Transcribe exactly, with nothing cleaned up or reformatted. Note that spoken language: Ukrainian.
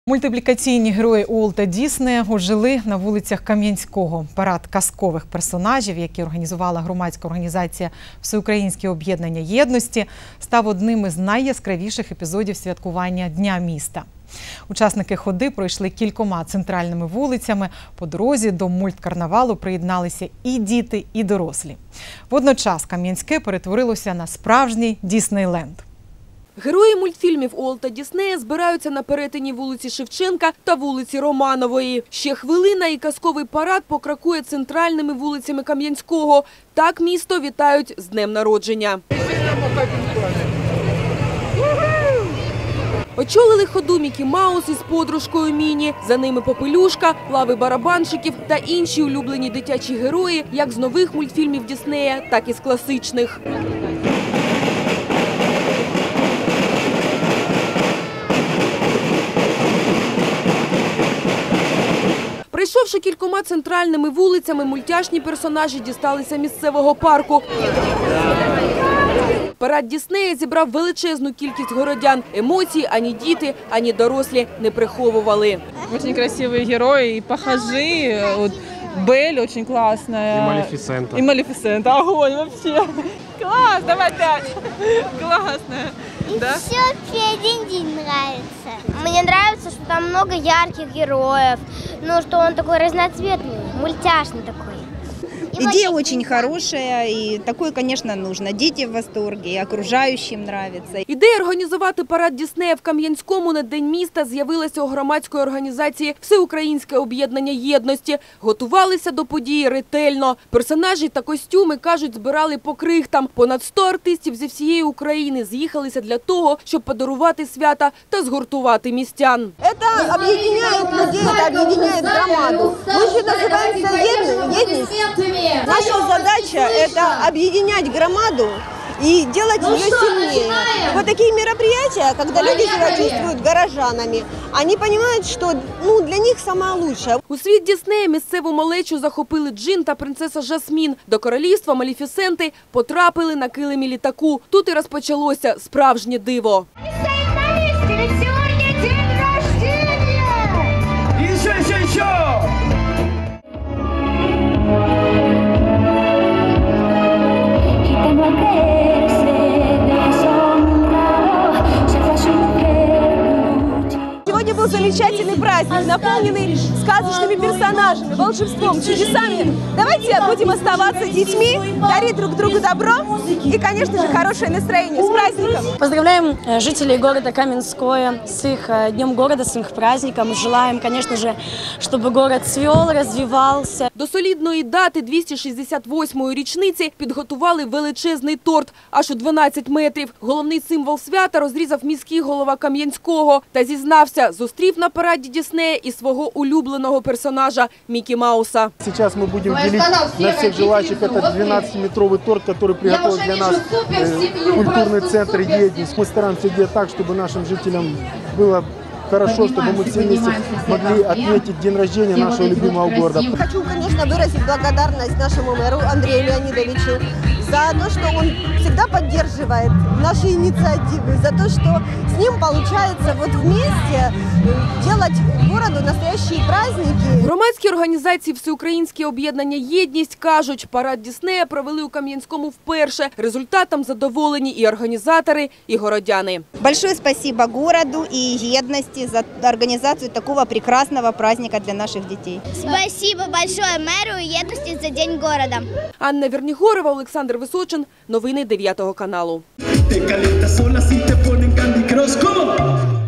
Мультиплікаційні герої Уолта Діснея ожили на вулицях Кам'янського. Парад казкових персонажів, які організувала громадська організація «Всеукраїнське об'єднання єдності», став одним із найяскравіших епізодів святкування Дня міста. Учасники ходи пройшли кількома центральними вулицями. По дорозі до мульткарнавалу приєдналися і діти, і дорослі. Водночас Кам'янське перетворилося на справжній Діснейленд. Герої мультфільмів Уолта Діснея збираються на перетині вулиці Шевченка та вулиці Романової. Ще хвилина і казковий парад покракує центральними вулицями Кам'янського. Так місто вітають з днем народження. Очолили ходу Мікі Маус із подружкою Міні. За ними Попелюшка, лави барабанщиків та інші улюблені дитячі герої, як з нових мультфільмів Діснея, так і з класичних. Прийшовши кількома центральними вулицями, мультяшні персонажі дісталися місцевого парку. Парад Діснея зібрав величезну кількість городян. Емоції ані діти, ані дорослі не приховували. Дуже красиві герої, і пахажі, от Бель дуже класна. І Малефісента. І Малефісента, огонь вообще. Класс, давай пять. Классно. И да? Все Феденьки нравится. Мне нравится, что там много ярких героев, ну, что он такой разноцветный, мультяшный такой. Идея очень хорошая, и такое, конечно, нужно. Дети в восторге, и окружающим нравится. Ідея організувати парад Діснея в Кам'янському на День міста з'явилася у громадської організації «Всеукраїнське об'єднання єдності». Готувалися до події ретельно. Персонажі та костюми, кажуть, збирали по крихтам. Понад сто артистів зі всієї України з'їхалися для того, щоб подарувати свята та згуртувати містян. Це об'єднує людей, це об'єднує громаду. Ми ще називаємося єдність. Наша задача – это объединять громаду и делать ее сильнее. Вот такие мероприятия, когда люди себя чувствуют горожанами, они понимают, что ну, для них самое лучшее. У світ Діснея місцеву малечу захопили Джин та принцеса Жасмін. До королівства Малефісенти потрапили на килимі літаку. Тут і розпочалося справжнє диво. Сегодня был замечательный праздник, наполненный сказочными персонажами, волшебством, чудесами. Давайте будем оставаться детьми, дарить друг другу добро и, конечно же, хорошее настроение. С праздником! Поздравляем жителей города Каменское с их Днем города, с их праздником. Желаем, конечно же, чтобы город цвел, развивался. До солідної дати двісті шістдесят восьмої річниці підготували величезний торт аж у дванадцять метрів. Головний символ свята розрізав міський голова Кам'янського та зізнався, зустрів на параді Діснея і свого улюбленого персонажа Мікі Мауса. Сейчас мы будем делить на всех желающих этот двенадцатиметровый торт, который приготовил для нас э, культурный центр «Едность». Мы стараемся делать так, чтобы нашим жителям было хорошо, чтобы мы все вместе могли отметить день рождения нашего любимого города. Хочу, конечно, выразить благодарность нашему мэру Андрею Леонидовичу за то, что он всегда поддерживает наши инициативы, за то, что с ним получается вот вместе делать городу настоящие праздники. Громадські організації «Всеукраїнське об'єднання єдність» кажуть, парад Діснея провели у Кам'янському вперше. Результатом задоволені і організатори, і городяни. Большое спасибо городу и Едности за организацию такого прекрасного праздника для наших детей. Спасибо большое мэру и Едности за День города. Анна Вернігорова, Олександр Височин. Новини дев'ятого каналу. Te calientas sola si te ponen Candy Crush, ¿cómo?